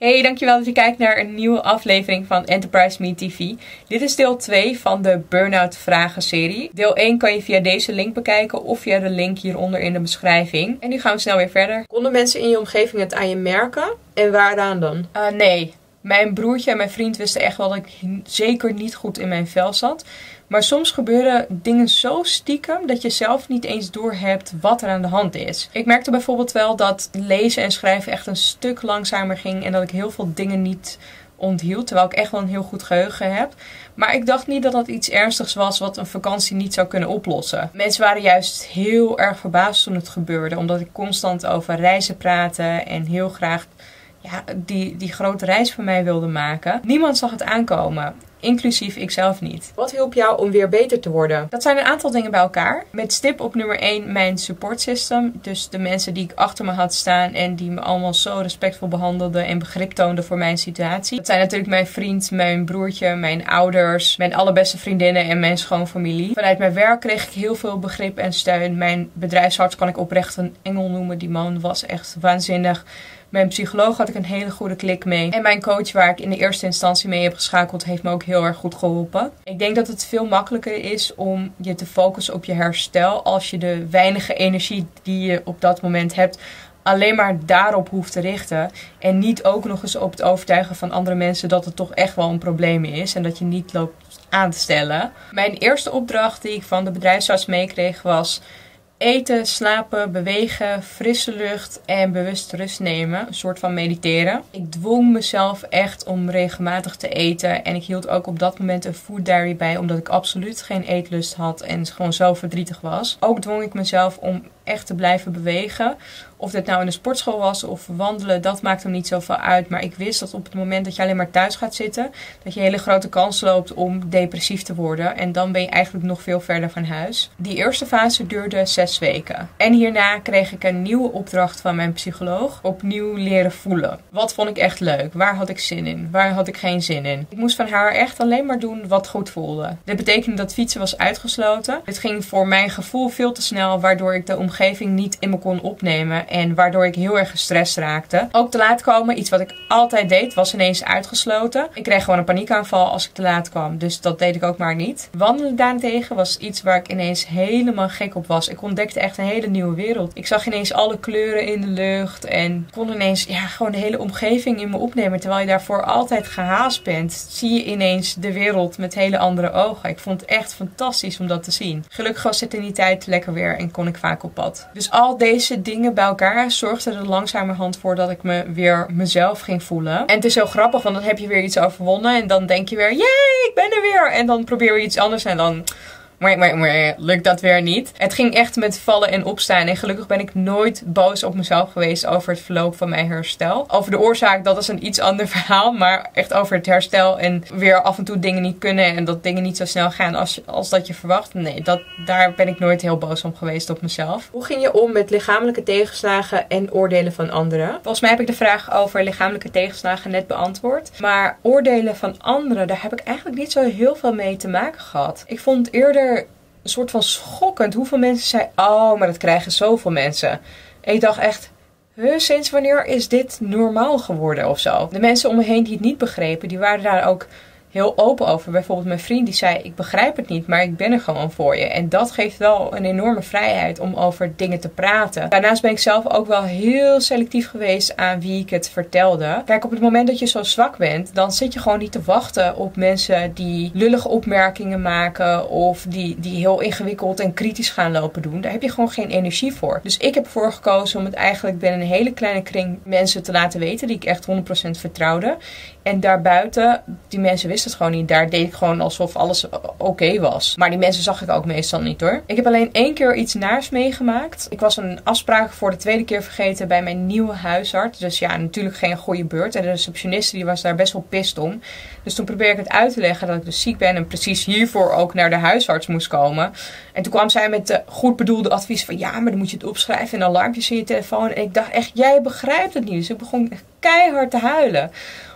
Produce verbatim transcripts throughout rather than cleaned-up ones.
Hey, dankjewel dat je kijkt naar een nieuwe aflevering van Enterprise Me T V. Dit is deel twee van de Burnout Vragen serie. Deel één kan je via deze link bekijken of via de link hieronder in de beschrijving. En nu gaan we snel weer verder. Konden mensen in je omgeving het aan je merken? En waaraan dan? Uh, nee. Mijn broertje en mijn vriend wisten echt wel dat ik zeker niet goed in mijn vel zat. Maar soms gebeuren dingen zo stiekem dat je zelf niet eens doorhebt wat er aan de hand is. Ik merkte bijvoorbeeld wel dat lezen en schrijven echt een stuk langzamer ging. En dat ik heel veel dingen niet onthield. Terwijl ik echt wel een heel goed geheugen heb. Maar ik dacht niet dat dat iets ernstigs was wat een vakantie niet zou kunnen oplossen. Mensen waren juist heel erg verbaasd toen het gebeurde. Omdat ik constant over reizen praatte en heel graag ja, die, die grote reis voor mij wilde maken. Niemand zag het aankomen. Inclusief ikzelf niet. Wat hielp jou om weer beter te worden? Dat zijn een aantal dingen bij elkaar. Met stip op nummer één mijn support system. Dus de mensen die ik achter me had staan en die me allemaal zo respectvol behandelden en begrip toonden voor mijn situatie. Dat zijn natuurlijk mijn vriend, mijn broertje, mijn ouders, mijn allerbeste vriendinnen en mijn schoonfamilie. Vanuit mijn werk kreeg ik heel veel begrip en steun. Mijn bedrijfsarts kan ik oprecht een engel noemen. Die man was echt waanzinnig. Mijn psycholoog had ik een hele goede klik mee. En mijn coach waar ik in de eerste instantie mee heb geschakeld heeft me ook heel erg goed geholpen. Ik denk dat het veel makkelijker is om je te focussen op je herstel als je de weinige energie die je op dat moment hebt alleen maar daarop hoeft te richten. En niet ook nog eens op het overtuigen van andere mensen dat het toch echt wel een probleem is. En dat je niet loopt aan te stellen. Mijn eerste opdracht die ik van de bedrijfsarts meekreeg was eten, slapen, bewegen, frisse lucht en bewust rust nemen. Een soort van mediteren. Ik dwong mezelf echt om regelmatig te eten. En ik hield ook op dat moment een food diary bij. Omdat ik absoluut geen eetlust had en gewoon zo verdrietig was. Ook dwong ik mezelf om echt te blijven bewegen. Of dit nou in de sportschool was of wandelen, dat maakt hem niet zoveel uit. Maar ik wist dat op het moment dat je alleen maar thuis gaat zitten, dat je een hele grote kans loopt om depressief te worden. En dan ben je eigenlijk nog veel verder van huis. Die eerste fase duurde zes weken. En hierna kreeg ik een nieuwe opdracht van mijn psycholoog. Opnieuw leren voelen. Wat vond ik echt leuk? Waar had ik zin in? Waar had ik geen zin in? Ik moest van haar echt alleen maar doen wat goed voelde. Dit betekende dat fietsen was uitgesloten. Dit ging voor mijn gevoel veel te snel, waardoor ik de omgeving niet in me kon opnemen. En waardoor ik heel erg gestrest raakte. Ook te laat komen, iets wat ik altijd deed, was ineens uitgesloten. Ik kreeg gewoon een paniekaanval als ik te laat kwam. Dus dat deed ik ook maar niet. Wandelen daarentegen was iets waar ik ineens helemaal gek op was. Ik ontdekte echt een hele nieuwe wereld. Ik zag ineens alle kleuren in de lucht. En kon ineens ja, gewoon de hele omgeving in me opnemen. Terwijl je daarvoor altijd gehaast bent, zie je ineens de wereld met hele andere ogen. Ik vond het echt fantastisch om dat te zien. Gelukkig was het in die tijd lekker weer en kon ik vaak op pad. Dus al deze dingen bij elkaar zorgde er langzamerhand voor dat ik me weer mezelf ging voelen. En het is zo grappig, want dan heb je weer iets overwonnen. En dan denk je weer, yay, ik ben er weer. En dan probeer je iets anders en dan Maar, maar, maar lukt dat weer niet. Het ging echt met vallen en opstaan. En gelukkig ben ik nooit boos op mezelf geweest over het verloop van mijn herstel. Over de oorzaak, dat is een iets ander verhaal. Maar echt over het herstel en weer af en toe dingen niet kunnen. En dat dingen niet zo snel gaan als, als dat je verwacht. Nee, dat, daar ben ik nooit heel boos om geweest op mezelf. Hoe ging je om met lichamelijke tegenslagen en oordelen van anderen? Volgens mij heb ik de vraag over lichamelijke tegenslagen net beantwoord. Maar oordelen van anderen, daar heb ik eigenlijk niet zo heel veel mee te maken gehad. Ik vond eerder een soort van schokkend hoeveel mensen zeiden, oh, maar dat krijgen zoveel mensen. En ik dacht echt, huh, sinds wanneer is dit normaal geworden of zo? De mensen om me heen die het niet begrepen, die waren daar ook heel open over. Bijvoorbeeld mijn vriend die zei, ik begrijp het niet, maar ik ben er gewoon voor je. En dat geeft wel een enorme vrijheid om over dingen te praten. Daarnaast ben ik zelf ook wel heel selectief geweest aan wie ik het vertelde. Kijk, op het moment dat je zo zwak bent, dan zit je gewoon niet te wachten op mensen die lullige opmerkingen maken of die, die heel ingewikkeld en kritisch gaan lopen doen. Daar heb je gewoon geen energie voor. Dus ik heb ervoor gekozen om het eigenlijk binnen een hele kleine kring mensen te laten weten die ik echt honderd procent vertrouwde. En daarbuiten, die mensen wisten het gewoon niet. Daar deed ik gewoon alsof alles oké okay was. Maar die mensen zag ik ook meestal niet hoor. Ik heb alleen één keer iets naars meegemaakt. Ik was een afspraak voor de tweede keer vergeten bij mijn nieuwe huisarts. Dus ja, natuurlijk geen goede beurt. En de receptioniste die was daar best wel pist om. Dus toen probeerde ik het uit te leggen dat ik dus ziek ben. En precies hiervoor ook naar de huisarts moest komen. En toen kwam zij met de goed bedoelde advies van ja, maar dan moet je het opschrijven en alarmpjes in je telefoon. En ik dacht echt, jij begrijpt het niet. Dus ik begon echt keihard te huilen.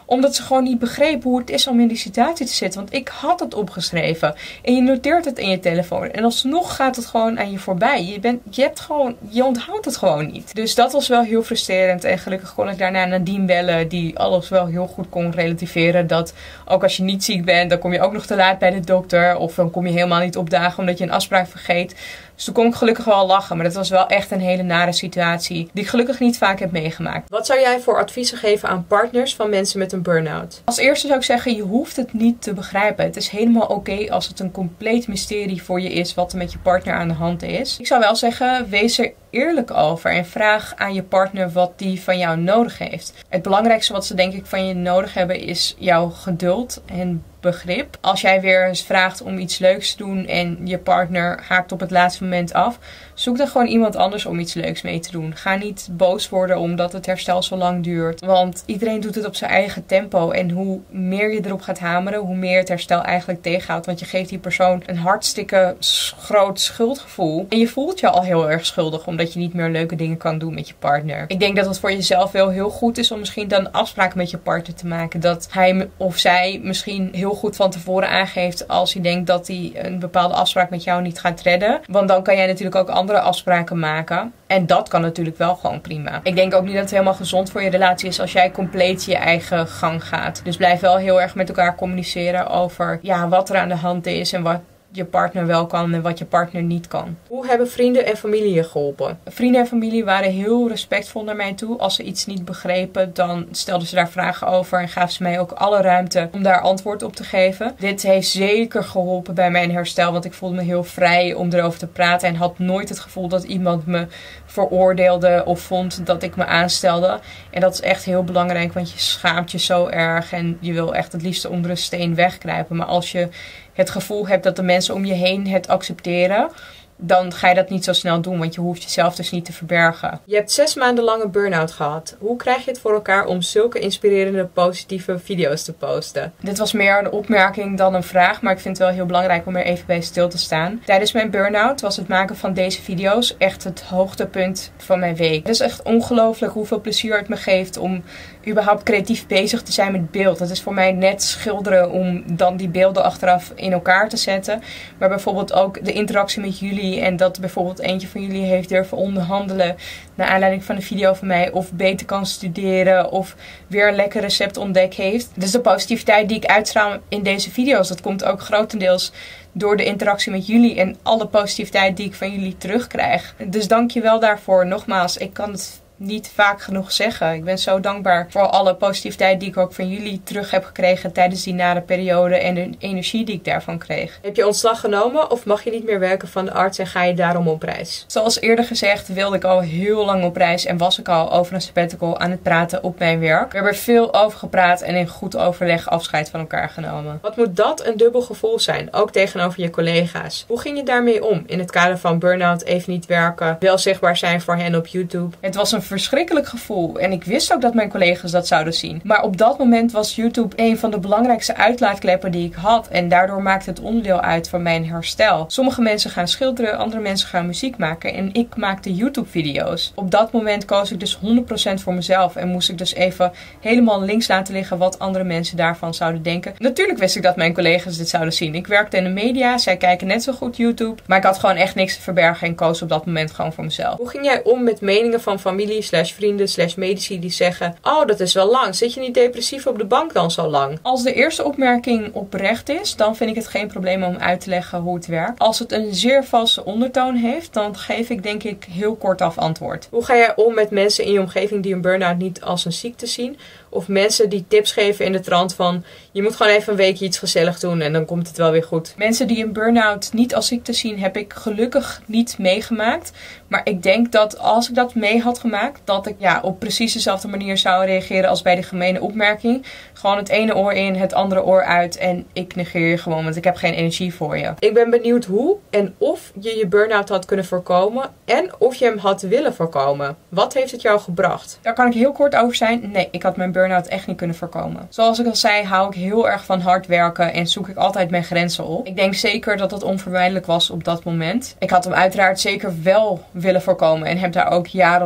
Omdat ze gewoon niet begrepen hoe het is om in die situatie te zitten. Want ik had het opgeschreven. En je noteert het in je telefoon. En alsnog gaat het gewoon aan je voorbij. Je, bent, je, hebt gewoon, je onthoudt het gewoon niet. Dus dat was wel heel frustrerend. En gelukkig kon ik daarna Nadine bellen. Die alles wel heel goed kon relativeren. Dat ook als je niet ziek bent, dan kom je ook nog te laat bij de dokter. Of dan kom je helemaal niet opdagen omdat je een afspraak vergeet. Dus toen kon ik gelukkig wel lachen. Maar dat was wel echt een hele nare situatie. Die ik gelukkig niet vaak heb meegemaakt. Wat zou jij voor adviezen geven aan partners van mensen met een burn-out? Als eerste zou ik zeggen, je hoeft het niet te begrijpen. Het is helemaal oké okay als het een compleet mysterie voor je is wat er met je partner aan de hand is. Ik zou wel zeggen, wees er eerlijk over. En vraag aan je partner wat die van jou nodig heeft. Het belangrijkste wat ze denk ik van je nodig hebben is jouw geduld en begrip. Als jij weer eens vraagt om iets leuks te doen en je partner haakt op het laatste moment af, zoek dan gewoon iemand anders om iets leuks mee te doen. Ga niet boos worden omdat het herstel zo lang duurt. Want iedereen doet het op zijn eigen tempo. En hoe meer je erop gaat hameren, hoe meer het herstel eigenlijk tegenhoudt. Want je geeft die persoon een hartstikke groot schuldgevoel. En je voelt je al heel erg schuldig omdat je niet meer leuke dingen kan doen met je partner. Ik denk dat het voor jezelf wel heel goed is om misschien dan afspraken met je partner te maken. Dat hij of zij misschien heel goed van tevoren aangeeft als hij denkt dat hij een bepaalde afspraak met jou niet gaat redden. Want dan kan jij natuurlijk ook andere afspraken maken. En dat kan natuurlijk wel gewoon prima. Ik denk ook niet dat het helemaal gezond voor je relatie is als jij compleet je eigen gang gaat. Dus blijf wel heel erg met elkaar communiceren over ja, wat er aan de hand is en wat je partner wel kan en wat je partner niet kan. Hoe hebben vrienden en familie je geholpen? Vrienden en familie waren heel respectvol naar mij toe. Als ze iets niet begrepen, dan stelden ze daar vragen over en gaven ze mij ook alle ruimte om daar antwoord op te geven. Dit heeft zeker geholpen bij mijn herstel, want ik voelde me heel vrij om erover te praten en had nooit het gevoel dat iemand me veroordeelde of vond dat ik me aanstelde. En dat is echt heel belangrijk, want je schaamt je zo erg en je wil echt het liefst onder een steen wegkruipen. Maar als je het gevoel hebt dat de mensen om je heen het accepteren, dan ga je dat niet zo snel doen, want je hoeft jezelf dus niet te verbergen. Je hebt zes maanden lang een burn-out gehad. Hoe krijg je het voor elkaar om zulke inspirerende, positieve video's te posten? Dit was meer een opmerking dan een vraag, maar ik vind het wel heel belangrijk om er even bij stil te staan. Tijdens mijn burn-out was het maken van deze video's echt het hoogtepunt van mijn week. Het is echt ongelooflijk hoeveel plezier het me geeft om überhaupt creatief bezig te zijn met beeld. Het is voor mij net schilderen om dan die beelden achteraf in elkaar te zetten. Maar bijvoorbeeld ook de interactie met jullie en dat bijvoorbeeld eentje van jullie heeft durven onderhandelen naar aanleiding van een video van mij of beter kan studeren of weer een lekker recept ontdekt heeft. Dus de positiviteit die ik uitstraal in deze video's, dat komt ook grotendeels door de interactie met jullie en alle positiviteit die ik van jullie terugkrijg. Dus dank je wel daarvoor. Nogmaals, ik kan het niet vaak genoeg zeggen. Ik ben zo dankbaar voor alle positiviteit die ik ook van jullie terug heb gekregen tijdens die nare periode en de energie die ik daarvan kreeg. Heb je ontslag genomen of mag je niet meer werken van de arts en ga je daarom op reis? Zoals eerder gezegd wilde ik al heel lang op reis en was ik al over een sabbatical aan het praten op mijn werk. We hebben er veel over gepraat en in goed overleg afscheid van elkaar genomen. Wat moet dat een dubbel gevoel zijn, ook tegenover je collega's? Hoe ging je daarmee om in het kader van burn-out, even niet werken, wel zichtbaar zijn voor hen op YouTube? Het was een verschrikkelijk gevoel. En ik wist ook dat mijn collega's dat zouden zien. Maar op dat moment was YouTube een van de belangrijkste uitlaatkleppen die ik had. En daardoor maakte het onderdeel uit van mijn herstel. Sommige mensen gaan schilderen, andere mensen gaan muziek maken. En ik maakte YouTube-video's. Op dat moment koos ik dus honderd procent voor mezelf. En moest ik dus even helemaal links laten liggen wat andere mensen daarvan zouden denken. Natuurlijk wist ik dat mijn collega's dit zouden zien. Ik werkte in de media. Zij kijken net zo goed YouTube. Maar ik had gewoon echt niks te verbergen en koos op dat moment gewoon voor mezelf. Hoe ging jij om met meningen van familie slash vrienden slash medici die zeggen: oh, dat is wel lang. Zit je niet depressief op de bank dan zo lang? Als de eerste opmerking oprecht is, dan vind ik het geen probleem om uit te leggen hoe het werkt. Als het een zeer valse ondertoon heeft, dan geef ik denk ik heel kortaf antwoord. Hoe ga jij om met mensen in je omgeving die een burn-out niet als een ziekte zien? Of mensen die tips geven in de trant van: je moet gewoon even een weekje iets gezellig doen en dan komt het wel weer goed. Mensen die een burn-out niet als ziekte zien, heb ik gelukkig niet meegemaakt. Maar ik denk dat als ik dat mee had gemaakt, dat ik ja, op precies dezelfde manier zou reageren als bij de gemene opmerking. Gewoon het ene oor in, het andere oor uit en ik negeer je gewoon, want ik heb geen energie voor je. Ik ben benieuwd hoe en of je je burn-out had kunnen voorkomen en of je hem had willen voorkomen. Wat heeft het jou gebracht? Daar kan ik heel kort over zijn. Nee, ik had mijn burn-out echt niet kunnen voorkomen. Zoals ik al zei, hou ik heel erg van hard werken en zoek ik altijd mijn grenzen op. Ik denk zeker dat dat onvermijdelijk was op dat moment. Ik had hem uiteraard zeker wel willen voorkomen en heb daar ook jarenlang mijn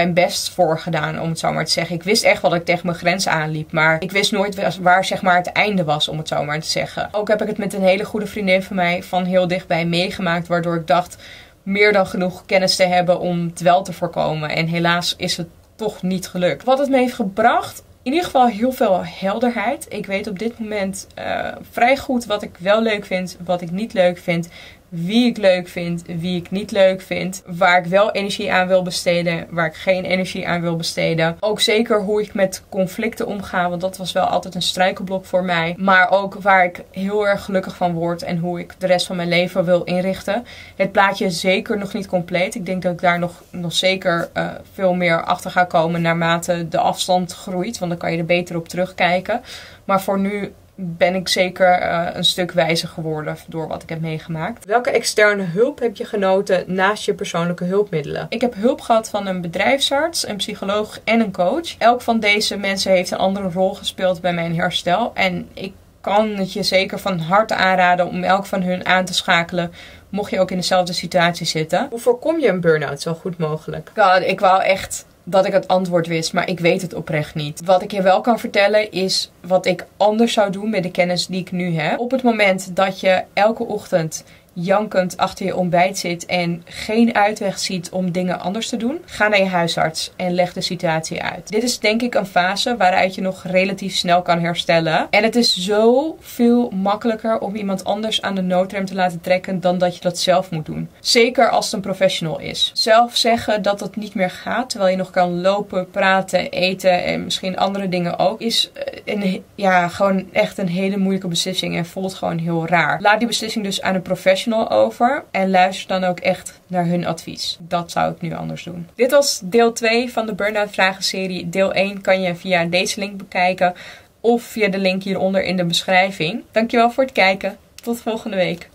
mijn best voor gedaan, om het zo maar te zeggen. Ik wist echt wel dat ik tegen mijn grens aanliep. Maar ik wist nooit waar zeg maar het einde was, om het zo maar te zeggen. Ook heb ik het met een hele goede vriendin van mij van heel dichtbij meegemaakt. Waardoor ik dacht meer dan genoeg kennis te hebben om het wel te voorkomen. En helaas is het toch niet gelukt. Wat het me heeft gebracht, in ieder geval heel veel helderheid. Ik weet op dit moment uh, vrij goed wat ik wel leuk vind, wat ik niet leuk vind. Wie ik leuk vind, wie ik niet leuk vind. Waar ik wel energie aan wil besteden, waar ik geen energie aan wil besteden. Ook zeker hoe ik met conflicten omga, want dat was wel altijd een struikelblok voor mij. Maar ook waar ik heel erg gelukkig van word en hoe ik de rest van mijn leven wil inrichten. Het plaatje is zeker nog niet compleet. Ik denk dat ik daar nog, nog zeker uh, veel meer achter ga komen naarmate de afstand groeit. Want dan kan je er beter op terugkijken. Maar voor nu ben ik zeker uh, een stuk wijzer geworden door wat ik heb meegemaakt. Welke externe hulp heb je genoten naast je persoonlijke hulpmiddelen? Ik heb hulp gehad van een bedrijfsarts, een psycholoog en een coach. Elk van deze mensen heeft een andere rol gespeeld bij mijn herstel. En ik kan het je zeker van harte aanraden om elk van hun aan te schakelen, mocht je ook in dezelfde situatie zitten. Hoe voorkom je een burn-out zo goed mogelijk? Ja, ik wou echt dat ik het antwoord wist, maar ik weet het oprecht niet. Wat ik je wel kan vertellen is wat ik anders zou doen met de kennis die ik nu heb. Op het moment dat je elke ochtend jankend achter je ontbijt zit en geen uitweg ziet om dingen anders te doen, ga naar je huisarts en leg de situatie uit. Dit is denk ik een fase waaruit je nog relatief snel kan herstellen. En het is zo veel makkelijker om iemand anders aan de noodrem te laten trekken dan dat je dat zelf moet doen. Zeker als het een professional is. Zelf zeggen dat het niet meer gaat, terwijl je nog kan lopen, praten, eten en misschien andere dingen ook, is een, ja, gewoon echt een hele moeilijke beslissing en voelt gewoon heel raar. Laat die beslissing dus aan een professional over en luister dan ook echt naar hun advies. Dat zou ik nu anders doen. Dit was deel twee van de Burnout Vragenserie. Deel één kan je via deze link bekijken of via de link hieronder in de beschrijving. Dankjewel voor het kijken. Tot volgende week.